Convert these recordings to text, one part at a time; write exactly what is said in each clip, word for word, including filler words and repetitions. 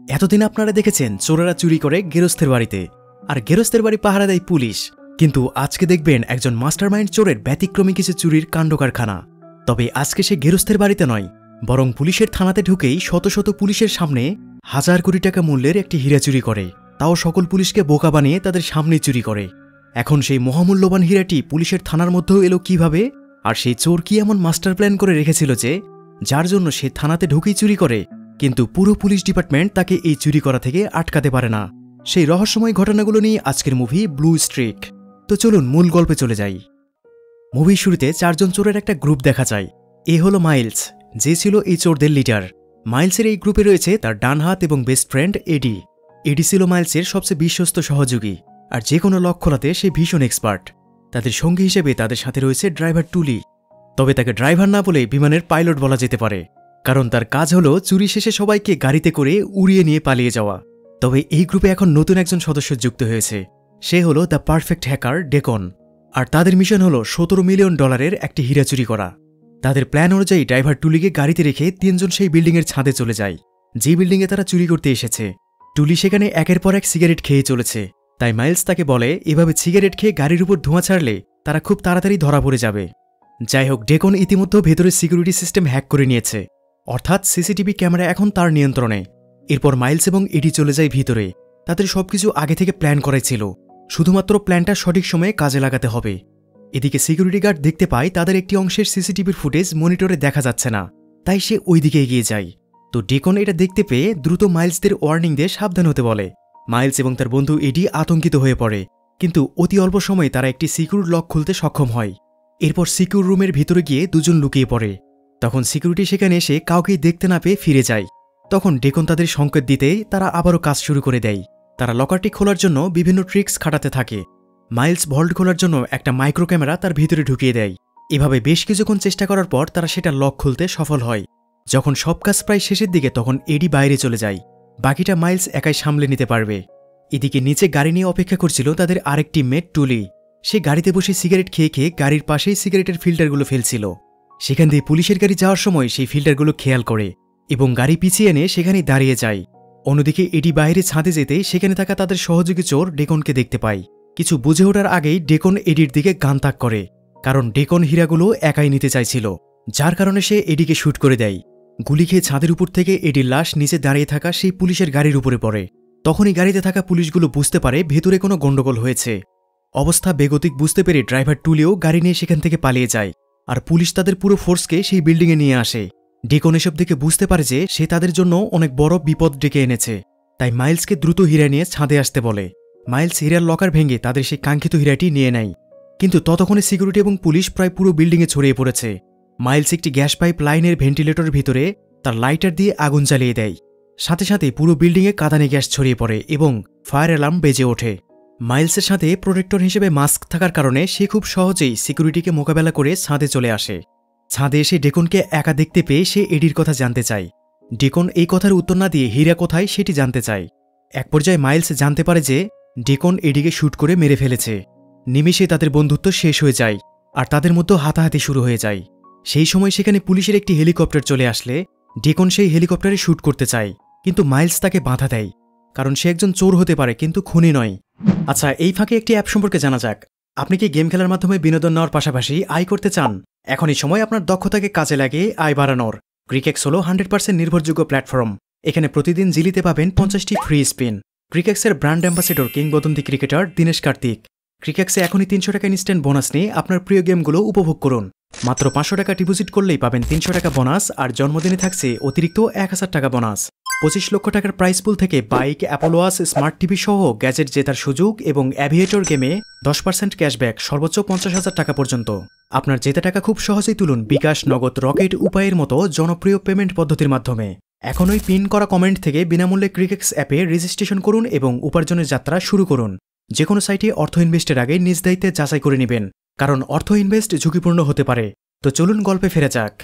এতদিন আপনারা দেখেছেন চোরেরা চুরি করে গেরস্তের বাড়িতে, আর গেরস্তের বাড়ি পাহারা দেয় পুলিশ। কিন্তু আজকে দেখবেন একজন মাস্টারমাইন্ড চোরের ব্যতিক্রমী কিছু চুরির কাণ্ডকারখানা। তবে আজকে সে গেরস্তের বাড়িতে নয়, বরং পুলিশের থানাতে ঢুকেই শত শত পুলিশের সামনে হাজার কোটি টাকা মূল্যের একটি হীরা চুরি করে, তাও সকল পুলিশকে বোকা বানিয়ে তাদের সামনে চুরি করে। এখন সেই মহামূল্যবান হীরাটি পুলিশের থানার মধ্যেও এলো কিভাবে, আর সেই চোর কি এমন মাস্টার প্ল্যান করে রেখেছিল যে যার জন্য সে থানাতে ঢুকেই চুরি করে, কিন্তু পুরো পুলিশ ডিপার্টমেন্ট তাকে এই চুরি করা থেকে আটকাতে পারে না। সেই রহস্যময় ঘটনাগুলো নিয়ে আজকের মুভি ব্লু স্ট্রিক। তো চলুন মূল গল্পে চলে যাই। মুভির শুরুতে চারজন চোরের একটা গ্রুপ দেখা যায়। এ হলো মাইলস, যে ছিল এই চোরদের লিডার। মাইলসের এই গ্রুপে রয়েছে তার ডান হাত এবং বেস্ট ফ্রেন্ড এডি। এডি ছিল মাইলসের সবচেয়ে বিশ্বস্ত সহযোগী, আর যে কোনো লক খোলাতে সে ভীষণ এক্সপার্ট। তাদের সঙ্গী হিসেবে তাদের সাথে রয়েছে ড্রাইভার টুলি। তবে তাকে ড্রাইভার না বলে বিমানের পাইলট বলা যেতে পারে, কারণ তার কাজ হলো চুরি শেষে সবাইকে গাড়িতে করে উড়িয়ে নিয়ে পালিয়ে যাওয়া। তবে এই গ্রুপে এখন নতুন একজন সদস্য যুক্ত হয়েছে, সে হলো দ্য পারফেক্ট হ্যাকার ডেকন। আর তাদের মিশন হলো সতেরো মিলিয়ন ডলারের একটি হীরা চুরি করা। তাদের প্ল্যান অনুযায়ী ড্রাইভার টুলিকে গাড়িতে রেখে তিনজন সেই বিল্ডিংয়ের ছাদে চলে যায়, যে বিল্ডিংয়ে তারা চুরি করতে এসেছে। টুলি সেখানে একের পর এক সিগারেট খেয়ে চলেছে, তাই মাইলস তাকে বলে এভাবে সিগারেট খেয়ে গাড়ির উপর ধোঁয়া ছাড়লে তারা খুব তাড়াতাড়ি ধরা পড়ে যাবে। যাই হোক, ডেকন ইতিমধ্যে ভেতরের সিকিউরিটি সিস্টেম হ্যাক করে নিয়েছে, অর্থাৎ সিসিটিভি ক্যামেরা এখন তার নিয়ন্ত্রণে। এরপর মাইলস এবং এডি চলে যায় ভিতরে। তাদের সবকিছু আগে থেকে প্ল্যান করাই ছিল, শুধুমাত্র প্ল্যানটা সঠিক সময়ে কাজে লাগাতে হবে। এদিকে সিকিউরিটি গার্ড দেখতে পায় তাদের একটি অংশের সিসিটিভির ফুটেজ মনিটরে দেখা যাচ্ছে না, তাই সে ওই দিকে এগিয়ে যায়। তো ডেকন এটা দেখতে পেয়ে দ্রুত মাইলসদের ওয়ার্নিং দিয়ে সাবধান হতে বলে। মাইলস এবং তার বন্ধু এডি আতঙ্কিত হয়ে পড়ে, কিন্তু অতি অল্প সময়ে তারা একটি সিকিউর লক খুলতে সক্ষম হয়। এরপর সিকিউর রুমের ভিতরে গিয়ে দুজন লুকিয়ে পড়ে। তখন সিকিউরিটি সেখানে এসে কাউকেই দেখতে না পেয়ে ফিরে যায়। তখন ডেকন তাদের সংকেত দিতেই তারা আবারও কাজ শুরু করে দেয়। তারা লকারটি খোলার জন্য বিভিন্ন ট্রিক্স খাটাতে থাকে। মাইলস ভল্ট খোলার জন্য একটা মাইক্রো ক্যামেরা তার ভিতরে ঢুকিয়ে দেয়। এভাবে বেশ কিছুক্ষণ চেষ্টা করার পর তারা সেটা লক খুলতে সফল হয়। যখন সব কাজ প্রায় শেষের দিকে তখন এডি বাইরে চলে যায়, বাকিটা মাইলস একাই সামলে নিতে পারবে। এদিকে নিচে গাড়ি নিয়ে অপেক্ষা করছিল তাদের আরেকটি মেট টুলি। সে গাড়িতে বসে সিগারেট খেয়ে খেয়ে গাড়ির পাশেই সিগারেটের ফিল্টারগুলো ফেলছিল। সেখান দিয়ে পুলিশের গাড়ি যাওয়ার সময় সেই ফিল্টারগুলো খেয়াল করে এবং গাড়ি পিছিয়ে এনে সেখানেই দাঁড়িয়ে যায়। অন্যদিকে এডি বাইরে ছাদে যেতেই সেখানে থাকা তাদের সহযোগী চোর ডেকনকে দেখতে পায়। কিছু বুঝে ওঠার আগেই ডেকন এডির দিকে গান তাক করে, কারণ ডেকন হীরাগুলো একাই নিতে চাইছিল, যার কারণে সে এডিকে শুট করে দেয়। গুলি খেয়ে ছাদের উপর থেকে এডির লাশ নিচে দাঁড়িয়ে থাকা সেই পুলিশের গাড়ির উপরে পড়ে। তখনই গাড়িতে থাকা পুলিশগুলো বুঝতে পারে ভেতরে কোনো গণ্ডগোল হয়েছে। অবস্থা বেগতিক বুঝতে পেরে ড্রাইভার টুলিও গাড়ি নিয়ে সেখান থেকে পালিয়ে যায়, আর পুলিশ তাদের পুরো ফোর্সকে সেই বিল্ডিংয়ে নিয়ে আসে। ডেকন এসব দেখে বুঝতে পারে যে সে তাদের জন্য অনেক বড় বিপদ ডেকে এনেছে, তাই মাইলসকে দ্রুত হীরা নিয়ে ছাদে আসতে বলে। মাইলস হীরার লকার ভেঙে তাদের সেই কাঙ্ক্ষিত হীরাটি নিয়ে নেয়। কিন্তু ততক্ষণে সিকিউরিটি এবং পুলিশ প্রায় পুরো বিল্ডিংয়ে ছড়িয়ে পড়েছে। মাইলস একটি গ্যাস পাইপ লাইনের ভেন্টিলেটরের ভিতরে তার লাইটার দিয়ে আগুন জ্বালিয়ে দেয়। সাথে সাথে পুরো বিল্ডিংয়ে কাঁদানে গ্যাস ছড়িয়ে পড়ে এবং ফায়ার অ্যালার্ম বেজে ওঠে। মাইলসের সাথে প্রোটেক্টর হিসেবে মাস্ক থাকার কারণে সে খুব সহজেই সিকিউরিটিকে মোকাবেলা করে ছাদে চলে আসে। ছাদে এসে ডেকনকে একা দেখতে পেয়ে সে এডির কথা জানতে চায়। ডেকন এই কথার উত্তর না দিয়ে হীরা কোথায় সেটি জানতে চায়। এক পর্যায়ে মাইলস জানতে পারে যে ডেকন এডিকে শুট করে মেরে ফেলেছে। নিমেষে তাদের বন্ধুত্ব শেষ হয়ে যায়, আর তাদের মধ্যে হাতাহাতি শুরু হয়ে যায়। সেই সময় সেখানে পুলিশের একটি হেলিকপ্টার চলে আসলে ডেকন সেই হেলিকপ্টারে শুট করতে চায়, কিন্তু মাইলস তাকে বাধা দেয়, কারণ সে একজন চোর হতে পারে কিন্তু খুনি নয়। আচ্ছা, এই ফাঁকে একটি অ্যাপ সম্পর্কে জানা যাক। আপনি কি গেম খেলার মাধ্যমে বিনোদন নেওয়ার পাশাপাশি আয় করতে চান? এখন এই সময় আপনার দক্ষতাকে কাজে লাগিয়ে আয় বাড়ানোর ক্রিকেক্স হলো হান্ড্রেড পার্সেন্ট নির্ভরযোগ্য প্ল্যাটফর্ম। এখানে প্রতিদিন জিলিতে পাবেন পঞ্চাশটি ফ্রি স্পিন। ক্রিকেক্সের ব্র্যান্ড অ্যাম্বাসেডর কিংবদন্তি ক্রিকেটার দিনেশ কার্তিক। ক্রিকেক্সে এখনই তিনশো টাকা ইনস্ট্যান্ট বোনাস নিয়ে আপনার প্রিয় গেমগুলো উপভোগ করুন। মাত্র পাঁচশো টাকা ডিপোজিট করলেই পাবেন তিনশো টাকা বোনাস, আর জন্মদিনে থাকছে অতিরিক্ত এক হাজার টাকা বোনাস। পঁচিশ লক্ষ টাকার প্রাইস পুল থেকে bike, Apple watch, smart TV সহ গ্যাজেট জেতার সুযোগ এবং অ্যাভিয়েটর গেমে দশ পার্সেন্ট ক্যাশব্যাক সর্বোচ্চ পঞ্চাশ হাজার টাকা পর্যন্ত। আপনার জেতা টাকা খুব সহজেই তুলুন বিকাশ, নগদ, রকেট উপায়ের মতো জনপ্রিয় পেমেন্ট পদ্ধতির মাধ্যমে। এখনই পিন করা কমেন্ট থেকে বিনামূল্যে ক্রিকেক্স অ্যাপে রেজিস্ট্রেশন করুন এবং উপার্জনের যাত্রা শুরু করুন। যে কোনো সাইটে অর্থ ইনভেস্টের আগে নিজ দায়িত্বে যাচাই করে নেবেন, কারণ অর্থ ইনভেস্ট ঝুঁকিপূর্ণ হতে পারে। তো চলুন গল্পে ফেরা যাক।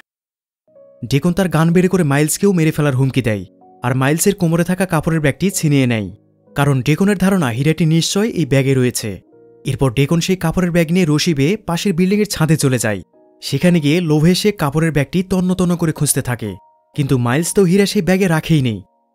ডেকন তার গান বের করে মাইলসকেও মেরে ফেলার হুমকি দেয়, আর মাইলসের কোমরে থাকা কাপড়ের ব্যাগটি ছিনিয়ে নেয়, কারণ ডেকনের ধারণা হীরাটি নিশ্চয় এই ব্যাগে রয়েছে। এরপর ডেকন সেই কাপড়ের ব্যাগ নিয়ে রশি বেয়ে পাশের বিল্ডিংয়ের ছাদে চলে যায়। সেখানে গিয়ে লোভে সে কাপড়ের ব্যাগটি তন্ন তন্ন করে খুঁজতে থাকে, কিন্তু মাইলস তো হীরা সেই ব্যাগে রাখেই নেই।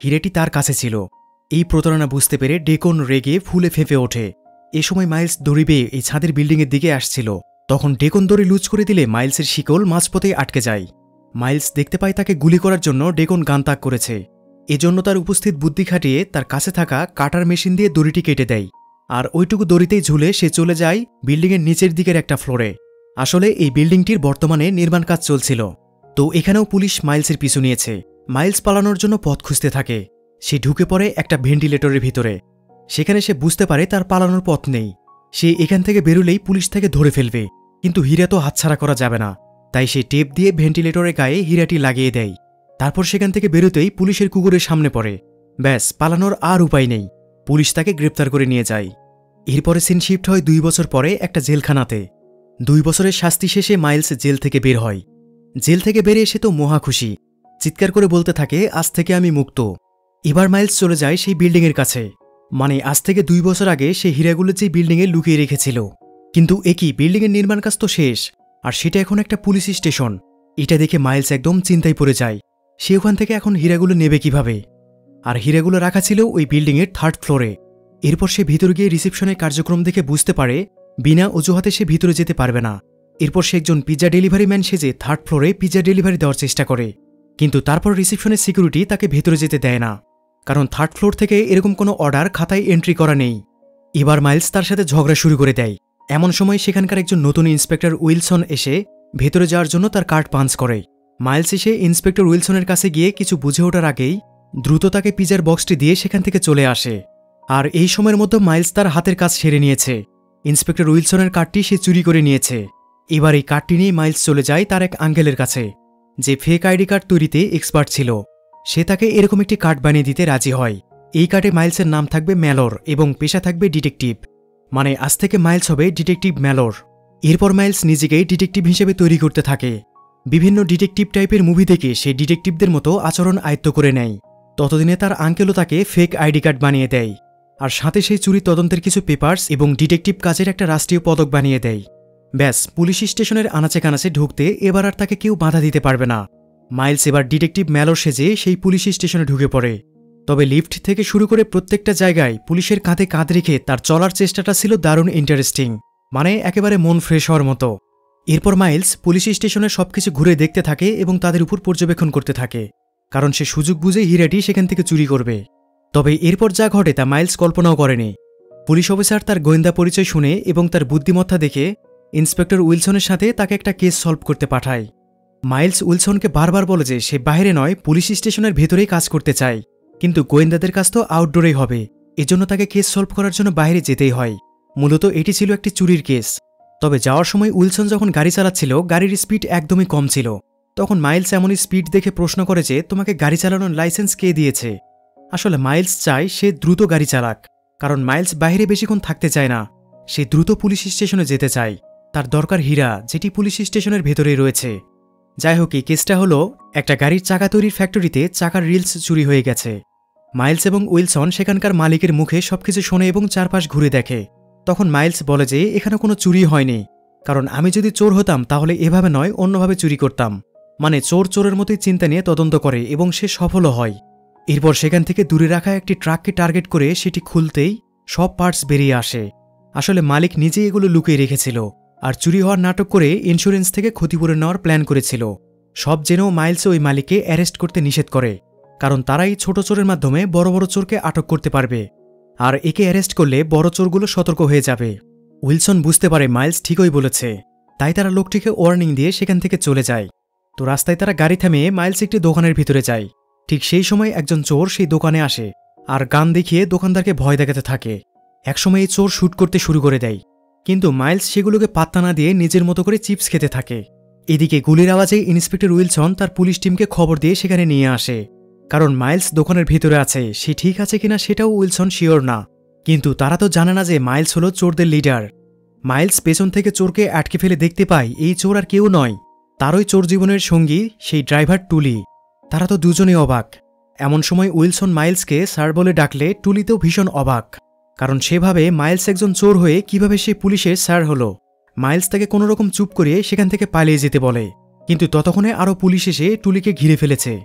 হীরাটি তার কাছে ছিল। এই প্রতারণা বুঝতে পেরে ডেকন রেগে ফুলে ফেঁপে ওঠে। এ সময় মাইলস দড়ি বেয়ে এই ছাদের বিল্ডিংয়ের দিকে আসছিল। তখন ডেকন দড়ি লুজ করে দিলে মাইলসের শিকল মাঝপথে আটকে যায়। মাইলস দেখতে পায় তাকে গুলি করার জন্য ডেকন গান তাক করেছে। এজন্য তার উপস্থিত বুদ্ধি খাটিয়ে তার কাছে থাকা কাটার মেশিন দিয়ে দড়িটি কেটে দেয়। আর ওইটুকু দড়িতেই ঝুলে সে চলে যায় বিল্ডিংয়ের নিচের দিকের একটা ফ্লোরে। আসলে এই বিল্ডিংটির বর্তমানে নির্মাণ কাজ চলছিল। তো এখানেও পুলিশ মাইলসের পিছু নিয়েছে। মাইলস পালানোর জন্য পথ খুঁজতে থাকে। সে ঢুকে পড়ে একটা ভেন্টিলেটরের ভিতরে। সেখানে সে বুঝতে পারে তার পালানোর পথ নেই। সে এখান থেকে বেরোলেই পুলিশ তাকে ধরে ফেলবে। কিন্তু হীরা তো হাতছাড়া করা যাবে না, তাই সে টেপ দিয়ে ভেন্টিলেটরের গায়ে হীরাটি লাগিয়ে দেয়। তারপর সেখান থেকে বেরোতেই পুলিশের কুকুরের সামনে পড়ে। ব্যাস, পালানোর আর উপায় নেই। পুলিশ তাকে গ্রেপ্তার করে নিয়ে যায়। এরপরে সিন শিফট হয় দুই বছর পরে একটা জেলখানাতে। দুই বছরের শাস্তি শেষে মাইলস জেল থেকে বের হয়। জেল থেকে বেরে এসে তো মহা খুশি, চিৎকার করে বলতে থাকে, আজ থেকে আমি মুক্ত। এবার মাইলস চলে যায় সেই বিল্ডিংয়ের কাছে। মানে আজ থেকে দুই বছর আগে সে হীরাগুলো যে বিল্ডিংয়ে লুকিয়ে রেখেছিল। কিন্তু একই বিল্ডিংয়ের নির্মাণ কাজ তো শেষ, আর সেটা এখন একটা পুলিশ স্টেশন। এটা দেখে মাইলস একদম চিন্তায় পড়ে যায়। সে ওখান থেকে এখন হীরাগুলো নেবে কিভাবে? আর হীরাগুলো রাখা ছিল ওই বিল্ডিংয়ের থার্ড ফ্লোরে। এরপর সে ভিতরে গিয়ে রিসেপশনের কার্যক্রম দেখে বুঝতে পারে বিনা অজুহাতে সে ভিতরে যেতে পারবে না। এরপর সে একজন পিৎজা ডেলিভারি ম্যান সেজে থার্ড ফ্লোরে পিৎজা ডেলিভারি দেওয়ার চেষ্টা করে। কিন্তু তারপর রিসেপশনের সিকিউরিটি তাকে ভেতরে যেতে দেয় না, কারণ থার্ড ফ্লোর থেকে এরকম কোনো অর্ডার খাতায় এন্ট্রি করা নেই। এবার মাইলস তার সাথে ঝগড়া শুরু করে দেয়। এমন সময় সেখানকার একজন নতুন ইন্সপেক্টর উইলসন এসে ভেতরে যাওয়ার জন্য তার কার্ড পাঞ্চ করে। মাইলস এসে ইন্সপেক্টর উইলসনের কাছে গিয়ে কিছু বুঝে ওঠার আগেই দ্রুত তাকে পিজার বক্সটি দিয়ে সেখান থেকে চলে আসে। আর এই সময়ের মধ্যে মাইলস তার হাতের কাজ সেরে নিয়েছে। ইন্সপেক্টর উইলসনের কার্ডটি সে চুরি করে নিয়েছে। এবার এই কার্ডটি নিয়ে মাইলস চলে যায় তার এক আঙ্কেলের কাছে, যে ফেক আইডি কার্ড তৈরিতে এক্সপার্ট ছিল। সে তাকে এরকম একটি কার্ড বানিয়ে দিতে রাজি হয়। এই কার্ডে মাইলসের নাম থাকবে ম্যালোর এবং পেশা থাকবে ডিটেকটিভ। মানে আজ থেকে মাইলস হবে ডিটেকটিভ ম্যালোর। এরপর মাইলস নিজেকেই ডিটেকটিভ হিসেবে তৈরি করতে থাকে। বিভিন্ন ডিটেকটিভ টাইপের মুভি দেখে সে ডিটেকটিভদের মতো আচরণ আয়ত্ত করে নেয়। ততদিনে তার আঙ্কেলও তাকে ফেক আইডি কার্ড বানিয়ে দেয়, আর সাথে সেই চুরি তদন্তের কিছু পেপার্স এবং ডিটেকটিভ কাজের একটা রাষ্ট্রীয় পদক বানিয়ে দেয়। ব্যাস, পুলিশ স্টেশনের আনাচে কানাচে ঢুকতে এবার আর তাকে কেউ বাধা দিতে পারবে না। মাইলস এবার ডিটেকটিভ ম্যালোর সেজে সেই পুলিশ স্টেশনে ঢুকে পড়ে। তবে লিফট থেকে শুরু করে প্রত্যেকটা জায়গায় পুলিশের কাঁধে কাঁধ রেখে তার চলার চেষ্টাটা ছিল দারুণ ইন্টারেস্টিং, মানে একেবারে মন ফ্রেশ হওয়ার মতো। এরপর মাইলস পুলিশ স্টেশনে সবকিছু ঘুরে দেখতে থাকে এবং তাদের উপর পর্যবেক্ষণ করতে থাকে, কারণ সে সুযোগ বুঝে হীরাটি সেখান থেকে চুরি করবে। তবে এরপর যা ঘটে তা মাইলস কল্পনাও করেনি। পুলিশ অফিসার তার গোয়েন্দা পরিচয় শুনে এবং তার বুদ্ধিমত্তা দেখে ইন্সপেক্টর উইলসনের সাথে তাকে একটা কেস সলভ করতে পাঠায়। মাইলস উইলসনকে বারবার বলে যে সে বাইরে নয়, পুলিশ স্টেশনের ভেতরেই কাজ করতে চায়, কিন্তু গোয়েন্দাদের কাজ তো আউটডোরেই হবে, এজন্য তাকে কেস সলভ করার জন্য বাইরে যেতেই হয়। মূলত এটি ছিল একটি চুরির কেস। তবে যাওয়ার সময় উইলসন যখন গাড়ি চালাচ্ছিল, গাড়ির স্পিড একদমই কম ছিল। তখন মাইলস এমনই স্পিড দেখে প্রশ্ন করে যে তোমাকে গাড়ি চালানোর লাইসেন্স কে দিয়েছে? আসলে মাইলস চায় সে দ্রুত গাড়ি চালাক, কারণ মাইলস বাইরে বেশিক্ষণ থাকতে চায় না। সে দ্রুত পুলিশ স্টেশনে যেতে চায়। তার দরকার হীরা, যেটি পুলিশ স্টেশনের ভেতরেই রয়েছে। যাই হোক, এই কেসটা হলো একটা গাড়ির চাকা তৈরির ফ্যাক্টরিতে চাকার রিলস চুরি হয়ে গেছে। মাইলস এবং উইলসন সেখানকার মালিকের মুখে সবকিছু শোনে এবং চারপাশ ঘুরে দেখে। তখন মাইলস বলে যে এখানে কোনো চুরি হয়নি, কারণ আমি যদি চোর হতাম তাহলে এভাবে নয়, অন্যভাবে চুরি করতাম। মানে চোর চোরের মতোই চিন্তা নিয়ে তদন্ত করে এবং সে সফলও হয়। এরপর সেখান থেকে দূরে রাখা একটি ট্রাককে টার্গেট করে সেটি খুলতেই সব পার্টস বেরিয়ে আসে। আসলে মালিক নিজেই এগুলো লুকিয়ে রেখেছিল, আর চুরি হওয়ার নাটক করে ইন্স্যুরেন্স থেকে ক্ষতিপূরণ নেওয়ার প্ল্যান করেছিল। সব জেনেও মাইলস ওই মালিককে অ্যারেস্ট করতে নিষেধ করে, কারণ তারাই ছোট চোরের মাধ্যমে বড় বড় চোরকে আটক করতে পারবে, আর একে অ্যারেস্ট করলে বড় চোরগুলো সতর্ক হয়ে যাবে। উইলসন বুঝতে পারে মাইলস ঠিকই বলেছে, তাই তারা লোকটিকে ওয়ার্নিং দিয়ে সেখান থেকে চলে যায়। তো রাস্তায় তারা গাড়ি থামিয়ে মাইলস একটি দোকানের ভিতরে যায়। ঠিক সেই সময় একজন চোর সেই দোকানে আসে আর গান দেখিয়ে দোকানদারকে ভয় দেখাতে থাকে। একসময় এই চোর শ্যুট করতে শুরু করে দেয়, কিন্তু মাইলস সেগুলোকে পাত্তা না দিয়ে নিজের মতো করে চিপস খেতে থাকে। এদিকে গুলির আওয়াজে ইন্সপেক্টর উইলসন তার পুলিশ টিমকে খবর দিয়ে সেখানে নিয়ে আসে, কারণ মাইলস দোকানের ভিতরে আছে, সে ঠিক আছে কিনা সেটাও উইলসন শিওর না। কিন্তু তারা তো জানে না যে মাইলস হলো চোরদের লিডার। মাইলস পেছন থেকে চোরকে আটকে ফেলে দেখতে পায় এই চোর আর কেউ নয়, তারই চোর জীবনের সঙ্গী সেই ড্রাইভার টুলি। তারা তো দুজনেই অবাক। এমন সময় উইলসন মাইলসকে স্যার বলে ডাকলে টুলিতেও ভীষণ অবাক, কারণ সেভাবে মাইলস একজন চোর হয়ে কিভাবে সে পুলিশের স্যার হলো। মাইলস তাকে কোনোরকম চুপ করিয়ে সেখান থেকে পালিয়ে যেতে বলে, কিন্তু ততক্ষণে আরও পুলিশ এসে টুলিকে ঘিরে ফেলেছে।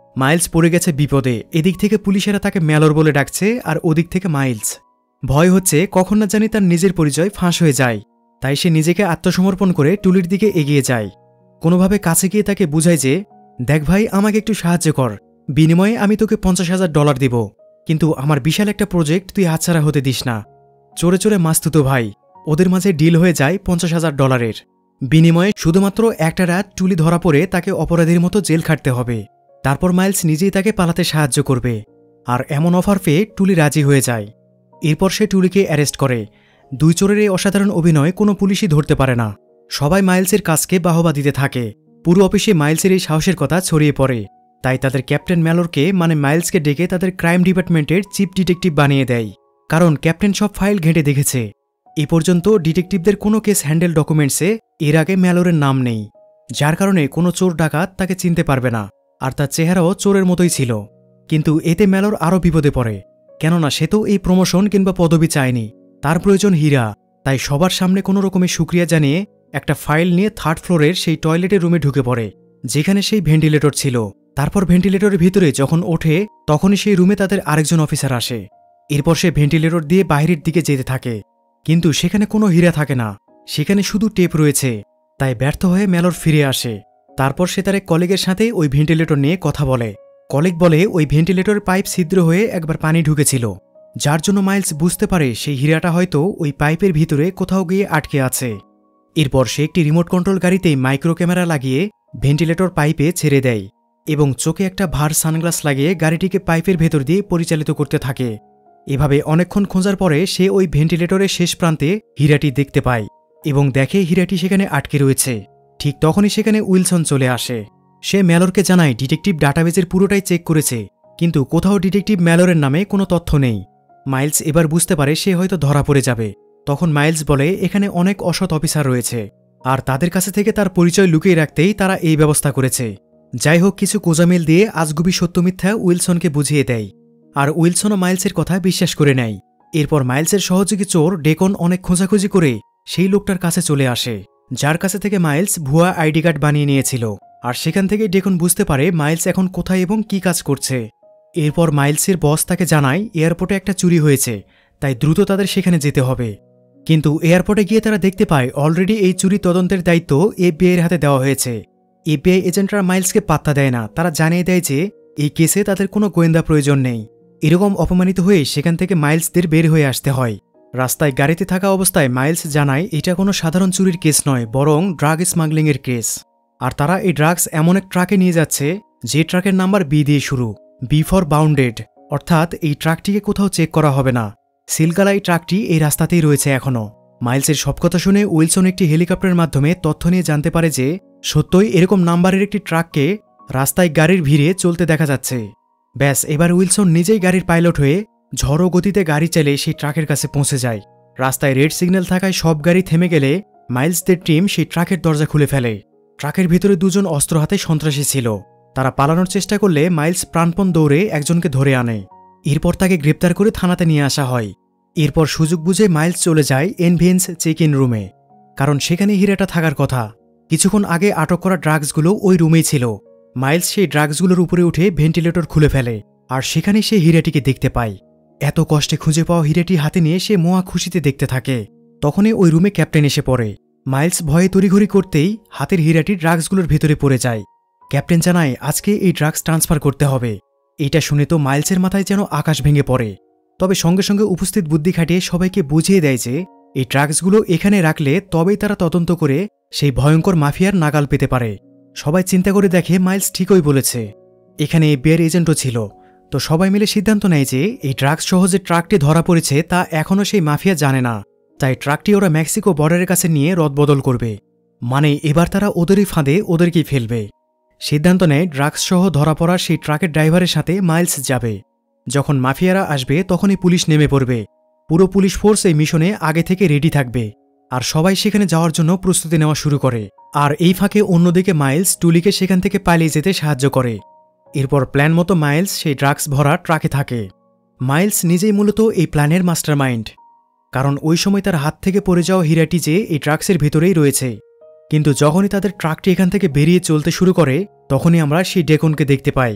মাইলস পড়ে গেছে বিপদে। এদিক থেকে পুলিশেরা তাকে ম্যালর বলে ডাকছে, আর ওদিক থেকে মাইলস। ভয় হচ্ছে কখন না জানি তার নিজের পরিচয় ফাঁস হয়ে যায়। তাই সে নিজেকে আত্মসমর্পণ করে টুলির দিকে এগিয়ে যায়। কোনোভাবে কাছে গিয়ে তাকে বুঝায় যে, দেখ ভাই, আমাকে একটু সাহায্য কর, বিনিময়ে আমি তোকে পঞ্চাশ হাজার ডলার দিব, কিন্তু আমার বিশাল একটা প্রজেক্ট তুই হাতছাড়া হতে দিস না। চোরে চোরে মাস্তুতো ভাই, ওদের মাঝে ডিল হয়ে যায় পঞ্চাশ হাজার ডলারের বিনিময়ে শুধুমাত্র একটা রাত টুলি ধরা পড়ে তাকে অপরাধীর মতো জেল খাটতে হবে। তারপর মাইলস নিজেই তাকে পালাতে সাহায্য করবে। আর এমন অফার পেয়ে টুলি রাজি হয়ে যায়। এরপর সে টুলিকে অ্যারেস্ট করে। দুই চোরের এই অসাধারণ অভিনয় কোনো পুলিশই ধরতে পারে না। সবাই মাইলসের কাজকে বাহবা দিতে থাকে। পুরো অফিসে মাইলসের এই সাহসের কথা ছড়িয়ে পড়ে। তাই তাদের ক্যাপ্টেন ম্যালরকে মানে মাইলসকে ডেকে তাদের ক্রাইম ডিপার্টমেন্টের চিফ ডিটেকটিভ বানিয়ে দেয়, কারণ ক্যাপ্টেন সব ফাইল ঘেঁটে দেখেছে। এ পর্যন্ত ডিটেকটিভদের কোনো কেস হ্যান্ডেল ডকুমেন্টসে এর আগে ম্যালরের নাম নেই, যার কারণে কোনো চোর ডাকাত তাকে চিনতে পারবে না। আর তার চেহারাও চোরের মতোই ছিল। কিন্তু এতে ম্যালর আরও বিপদে পড়ে, কেননা সে তো এই প্রমোশন কিংবা পদবি চায়নি। তার প্রয়োজন হীরা। তাই সবার সামনে কোনো রকমের সুক্রিয়া জানিয়ে একটা ফাইল নিয়ে থার্ড ফ্লোরের সেই টয়লেটের রুমে ঢুকে পড়ে, যেখানে সেই ভেন্টিলেটর ছিল। তারপর ভেন্টিলেটরের ভিতরে যখন ওঠে, তখনই সেই রুমে তাদের আরেকজন অফিসার আসে। এরপর সে ভেন্টিলেটর দিয়ে বাইরের দিকে যেতে থাকে, কিন্তু সেখানে কোনো হীরা থাকে না, সেখানে শুধু টেপ রয়েছে। তাই ব্যর্থ হয়ে ম্যালর ফিরে আসে। তারপর সে তার এক কলিগের সাথে ওই ভেন্টিলেটর নিয়ে কথা বলে। কলিগ বলে ওই ভেন্টিলেটরের পাইপ ছিদ্র হয়ে একবার পানি ঢুকেছিল, যার জন্য মাইলস বুঝতে পারে সেই হীরাটা হয়তো ওই পাইপের ভিতরে কোথাও গিয়ে আটকে আছে। এরপর সে একটি রিমোট কন্ট্রোল গাড়িতেই মাইক্রো ক্যামেরা লাগিয়ে ভেন্টিলেটর পাইপে ছেড়ে দেয় এবং চোখে একটা ভার সানগ্লাস লাগিয়ে গাড়িটিকে পাইপের ভেতর দিয়ে পরিচালিত করতে থাকে। এভাবে অনেকক্ষণ খোঁজার পরে সে ওই ভেন্টিলেটরের শেষ প্রান্তে হীরাটি দেখতে পায় এবং দেখে হীরাটি সেখানে আটকে রয়েছে। ঠিক তখনই সেখানে উইলসন চলে আসে। সে ম্যালরকে জানায় ডিটেকটিভ ডাটাবেজের পুরোটাই চেক করেছে, কিন্তু কোথাও ডিটেকটিভ ম্যালরের নামে কোনো তথ্য নেই। মাইলস এবার বুঝতে পারে সে হয়তো ধরা পড়ে যাবে। তখন মাইলস বলে এখানে অনেক অসৎ অফিসার রয়েছে, আর তাদের কাছে থেকে তার পরিচয় লুকিয়ে রাখতেই তারা এই ব্যবস্থা করেছে। যাই হোক, কিছু কোজামিল দিয়ে আজগুবি সত্য মিথ্যা উইলসনকে বুঝিয়ে দেয়, আর উইলসনও মাইলসের কথা বিশ্বাস করে নেয়। এরপর মাইলসের সহযোগী চোর ডেকন অনেক খোঁজাখুঁজি করে সেই লোকটার কাছে চলে আসে, যার কাছে থেকে মাইলস ভুয়া আইডি কার্ড বানিয়ে নিয়েছিল। আর সেখান থেকে ডেকন বুঝতে পারে মাইলস এখন কোথায় এবং কি কাজ করছে। এরপর মাইলসের বস তাকে জানায় এয়ারপোর্টে একটা চুরি হয়েছে, তাই দ্রুত তাদের সেখানে যেতে হবে। কিন্তু এয়ারপোর্টে গিয়ে তারা দেখতে পায় অলরেডি এই চুরি তদন্তের দায়িত্ব এফবিআই এর হাতে দেওয়া হয়েছে। এফবিআই এজেন্টরা মাইলসকে পাত্তা দেয় না, তারা জানিয়ে দেয় যে এই কেসে তাদের কোনো গোয়েন্দা প্রয়োজন নেই। এরকম অপমানিত হয়ে সেখান থেকে মাইলসদের বের হয়ে আসতে হয়। রাস্তায় গাড়িতে থাকা অবস্থায় মাইলস জানায় এটা কোনো সাধারণ চুরির কেস নয়, বরং ড্রাগ স্মাগলিংয়ের কেস। আর তারা এই ড্রাগস এমন এক ট্রাকে নিয়ে যাচ্ছে যে ট্রাকের নাম্বার বি দিয়ে শুরু, বি ফর বাউন্ডেড, অর্থাৎ এই ট্রাকটিকে কোথাও চেক করা হবে না। সিলগালা এই ট্রাকটি এই রাস্তাতেই রয়েছে এখনও। মাইলসের সব কথা শুনে উইলসন একটি হেলিকপ্টারের মাধ্যমে তথ্য নিয়ে জানতে পারে যে সত্যই এরকম নাম্বারের একটি ট্রাককে রাস্তায় গাড়ির ভিড়ে চলতে দেখা যাচ্ছে। ব্যাস, এবার উইলসন নিজেই গাড়ির পাইলট হয়ে ঝড়ো গতিতে গাড়ি চালিয়ে সেই ট্রাকের কাছে পৌঁছে যায়। রাস্তায় রেড সিগন্যাল থাকায় সব গাড়ি থেমে গেলে মাইলসদের টিম সেই ট্রাকের দরজা খুলে ফেলে। ট্রাকের ভিতরে দুজন অস্ত্র হাতে সন্ত্রাসী ছিল। তারা পালানোর চেষ্টা করলে মাইলস প্রাণপণ দৌড়ে একজনকে ধরে আনে। এরপর তাকে গ্রেপ্তার করে থানাতে নিয়ে আসা হয়। এরপর সুযোগ বুঝে মাইলস চলে যায় এনভেন্স চেক ইন রুমে, কারণ সেখানে হীরাটা থাকার কথা। কিছুক্ষণ আগে আটক করা ড্রাগসগুলো ওই রুমেই ছিল। মাইলস সেই ড্রাগসগুলোর উপরে উঠে ভেন্টিলেটর খুলে ফেলে, আর সেখানে সে হীরাটিকে দেখতে পায়। এত কষ্টে খুঁজে পাওয়া হীরাটি হাতে নিয়ে সে মহা খুশিতে দেখতে থাকে। তখনই ওই রুমে ক্যাপ্টেন এসে পড়ে। মাইলস ভয়ে তড়িঘড়ি করতেই হাতের হীরাটি ড্রাগসগুলোর ভেতরে পড়ে যায়। ক্যাপ্টেন জানায় আজকে এই ড্রাগস ট্রান্সফার করতে হবে। এটা শুনে তো মাইলসের মাথায় যেন আকাশ ভেঙে পড়ে। তবে সঙ্গে সঙ্গে উপস্থিত বুদ্ধি খাটিয়ে সবাইকে বুঝিয়ে দেয় যে এই ড্রাগসগুলো এখানে রাখলে তবেই তারা তদন্ত করে সেই ভয়ঙ্কর মাফিয়ার নাগাল পেতে পারে। সবাই চিন্তা করে দেখে মাইলস ঠিকই বলেছে, এখানে এফবিআই এজেন্টও ছিল। তো সবাই মিলে সিদ্ধান্ত নেয় যে এই ড্রাগস সহ যে ট্রাকটি ধরা পড়েছে তা এখনও সেই মাফিয়া জানে না, তাই ট্রাকটি ওরা মেক্সিকো বর্ডারের কাছে নিয়ে রদবদল করবে। মানে এবার তারা ওদেরই ফাঁদে ওদেরকেই ফেলবে। সিদ্ধান্ত নেয় ড্রাগস সহ ধরা পড়া সেই ট্রাকের ড্রাইভারের সাথে মাইলস যাবে। যখন মাফিয়ারা আসবে তখনই পুলিশ নেমে পড়বে। পুরো পুলিশ ফোর্স এই মিশনে আগে থেকে রেডি থাকবে, আর সবাই সেখানে যাওয়ার জন্য প্রস্তুতি নেওয়া শুরু করে। আর এই ফাঁকে অন্যদিকে মাইলস টুলিকে সেখান থেকে পালিয়ে যেতে সাহায্য করে। এরপর প্ল্যান মতো মাইলস সেই ড্রাগস ভরা ট্রাকে থাকে। মাইলস নিজেই মূলত এই প্ল্যানের মাস্টারমাইন্ড, কারণ ওই সময় তার হাত থেকে পড়ে যাওয়া হীরাটি যে এই ড্রাগসের ভেতরেই রয়েছে। কিন্তু যখনই তাদের ট্রাকটি এখান থেকে বেরিয়ে চলতে শুরু করে তখনই আমরা সেই ডেকনকে দেখতে পাই।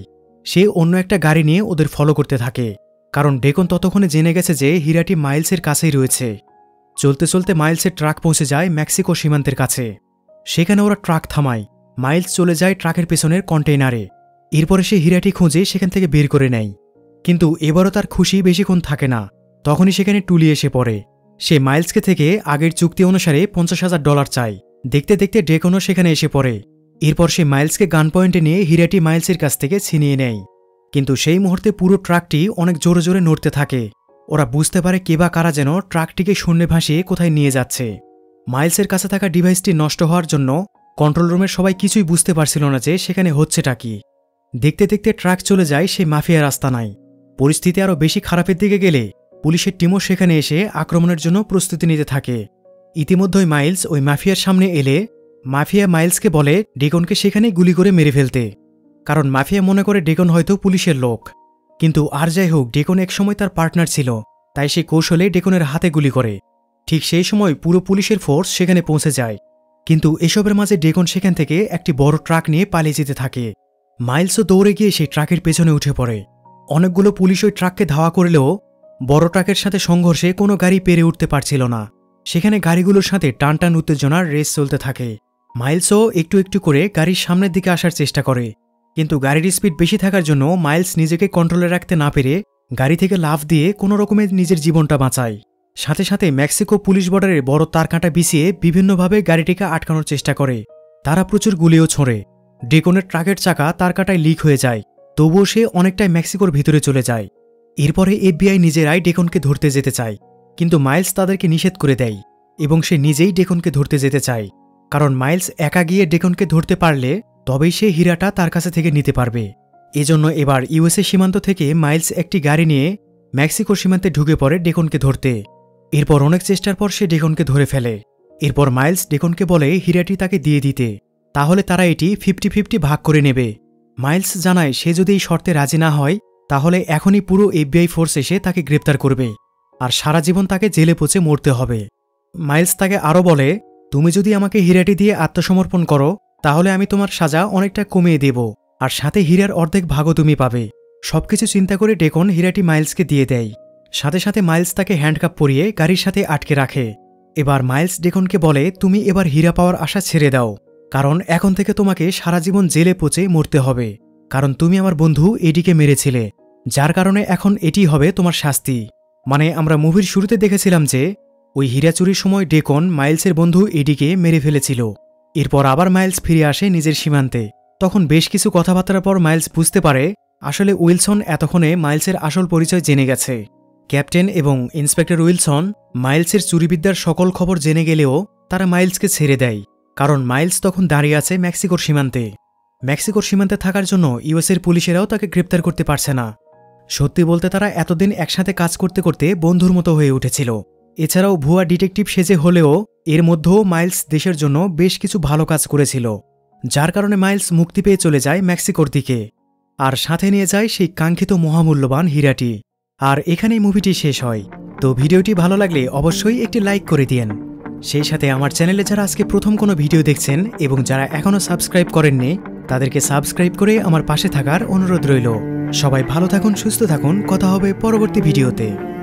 সে অন্য একটা গাড়ি নিয়ে ওদের ফলো করতে থাকে, কারণ ডেকন ততক্ষণে জেনে গেছে যে হীরাটি মাইলসের কাছেই রয়েছে। চলতে চলতে মাইলসের ট্রাক পৌঁছে যায় মেক্সিকো সীমান্তের কাছে। সেখানে ওরা ট্রাক থামায়। মাইলস চলে যায় ট্রাকের পেছনের কন্টেইনারে। এরপরে সে হীরাটি খুঁজে সেখান থেকে বের করে নেয়। কিন্তু এবারও তার খুশি বেশিক্ষণ থাকে না। তখনই সেখানে টুলি এসে পড়ে। সে মাইলসকে থেকে আগের চুক্তি অনুসারে পঞ্চাশ হাজার ডলার চায়। দেখতে দেখতে ডেকনও সেখানে এসে পড়ে। এরপর সে মাইলসকে গান পয়েন্টে নিয়ে হীরাটি মাইলসের কাছ থেকে ছিনিয়ে নেয়। কিন্তু সেই মুহূর্তে পুরো ট্রাকটি অনেক জোরে জোরে নড়তে থাকে। ওরা বুঝতে পারে কে বা কারা যেন ট্রাকটিকে শূন্যে ভাসিয়ে কোথায় নিয়ে যাচ্ছে। মাইলসের কাছে থাকা ডিভাইসটি নষ্ট হওয়ার জন্য কন্ট্রোল রুমের সবাই কিছুই বুঝতে পারছিল না যে সেখানে হচ্ছেটা কি। দেখতে দেখতে ট্রাক চলে যায় সেই মাফিয়ার আস্তানায়। পরিস্থিতি আরও বেশি খারাপের দিকে গেলে পুলিশের টিমও সেখানে এসে আক্রমণের জন্য প্রস্তুতি নিতে থাকে। ইতিমধ্যেই মাইলস ওই মাফিয়ার সামনে এলে মাফিয়া মাইলসকে বলে ডেকনকে সেখানেই গুলি করে মেরে ফেলতে, কারণ মাফিয়া মনে করে ডেকন হয়তো পুলিশের লোক। কিন্তু আর যাই হোক, ডেকন একসময় তার পার্টনার ছিল, তাই সে কৌশলে ডেকনের হাতে গুলি করে। ঠিক সেই সময় পুরো পুলিশের ফোর্স সেখানে পৌঁছে যায়। কিন্তু এসবের মাঝে ডেকন সেখান থেকে একটি বড় ট্রাক নিয়ে পালিয়ে যেতে থাকে। মাইলসও দৌড়ে গিয়ে সেই ট্রাকের পেছনে উঠে পড়ে। অনেকগুলো পুলিশ ওই ট্রাককে ধাওয়া করলেও বড় ট্রাকের সাথে সংঘর্ষে কোনো গাড়ি পেরে উঠতে পারছিল না। সেখানে গাড়িগুলোর সাথে টান টান উত্তেজনার রেস চলতে থাকে। মাইলসও একটু একটু করে গাড়ির সামনের দিকে আসার চেষ্টা করে, কিন্তু গাড়ির স্পিড বেশি থাকার জন্য মাইলস নিজেকে কন্ট্রোলে রাখতে না পেরে গাড়ি থেকে লাফ দিয়ে কোনো রকমের নিজের জীবনটা বাঁচায়। সাথে সাথে মেক্সিকো পুলিশ বর্ডারে বড় তারকাঁটা বিছিয়ে বিভিন্নভাবে গাড়িটিকে আটকানোর চেষ্টা করে। তারা প্রচুর গুলিও ছোঁড়ে। ডেকনের ট্রাকের চাকা তারকাঁটায় লিক হয়ে যায়, তবুও সে অনেকটাই মেক্সিকোর ভিতরে চলে যায়। এরপরে এফবিআই নিজেরাই ডেকনকে ধরতে যেতে চায়, কিন্তু মাইলস তাদেরকে নিষেধ করে দেয় এবং সে নিজেই ডেকনকে ধরতে যেতে চায়, কারণ মাইলস একা গিয়ে ডেকনকে ধরতে পারলে তবেই সে হীরাটা তার কাছে থেকে নিতে পারবে। এজন্য এবার ইউএসএ সীমান্ত থেকে মাইলস একটি গাড়ি নিয়ে মেক্সিকো সীমান্তে ঢুকে পড়ে ডেকনকে ধরতে। এরপর অনেক চেষ্টার পর সে ডেকনকে ধরে ফেলে। এরপর মাইলস ডেকনকে বলে হীরাটি তাকে দিয়ে দিতে, তাহলে তারা এটি ফিফটি ফিফটি ভাগ করে নেবে। মাইলস জানায় সে যদি এই শর্তে রাজি না হয় তাহলে এখনই পুরো এফবিআই ফোর্স এসে তাকে গ্রেপ্তার করবে, আর সারা জীবন তাকে জেলে পচে মরতে হবে। মাইলস তাকে আরও বলে, তুমি যদি আমাকে হীরাটি দিয়ে আত্মসমর্পণ করো তাহলে আমি তোমার সাজা অনেকটা কমিয়ে দেব, আর সাথে হীরার অর্ধেক ভাগও তুমি পাবে। সবকিছু চিন্তা করে ডেকন হীরাটি মাইলসকে দিয়ে দেয়। সাথে সাথে মাইলস তাকে হ্যান্ডকাপ পরিয়ে গাড়ির সাথে আটকে রাখে। এবার মাইলস ডেকনকে বলে, তুমি এবার হীরা পাওয়ার আশা ছেড়ে দাও, কারণ এখন থেকে তোমাকে সারা জীবন জেলে পচে মরতে হবে, কারণ তুমি আমার বন্ধু এডিকে মেরেছিলে, যার কারণে এখন এটি হবে তোমার শাস্তি। মানে আমরা মুভির শুরুতে দেখেছিলাম যে ওই হীরা চুরির সময় ডেকন মাইলসের বন্ধু এডিকে মেরে ফেলেছিল। এরপর আবার মাইলস ফিরে আসে নিজের সীমান্তে। তখন বেশ কিছু কথাবার্তার পর মাইলস বুঝতে পারে আসলে উইলসন এতক্ষণে মাইলসের আসল পরিচয় জেনে গেছে। ক্যাপ্টেন এবং ইন্সপেক্টর উইলসন মাইলসের চুরিবিদ্যার সকল খবর জেনে গেলেও তারা মাইলসকে ছেড়ে দেয়, কারণ মাইলস তখন দাঁড়িয়ে আছে মেক্সিকোর সীমান্তে। মেক্সিকোর সীমান্তে থাকার জন্য ইউএসের পুলিশেরাও তাকে গ্রেপ্তার করতে পারছে না। সত্যি বলতে তারা এতদিন একসাথে কাজ করতে করতে বন্ধুর মতো হয়ে উঠেছিল। এছাড়াও ভুয়া ডিটেকটিভ সেজে হলেও এর মধ্যেও মাইলস দেশের জন্য বেশ কিছু ভালো কাজ করেছিল, যার কারণে মাইলস মুক্তি পেয়ে চলে যায় মেক্সিকোর দিকে, আর সাথে নিয়ে যায় সেই কাঙ্ক্ষিত মহামূল্যবান হীরাটি। আর এখানেই মুভিটি শেষ হয়। তো ভিডিওটি ভালো লাগলে অবশ্যই একটি লাইক করে দিয়েন। সেই সাথে আমার চ্যানেলে যারা আজকে প্রথম কোনো ভিডিও দেখছেন এবং যারা এখনও সাবস্ক্রাইব করেননি তাদেরকে সাবস্ক্রাইব করে আমার পাশে থাকার অনুরোধ রইল। সবাই ভালো থাকুন, সুস্থ থাকুন, কথা হবে পরবর্তী ভিডিওতে।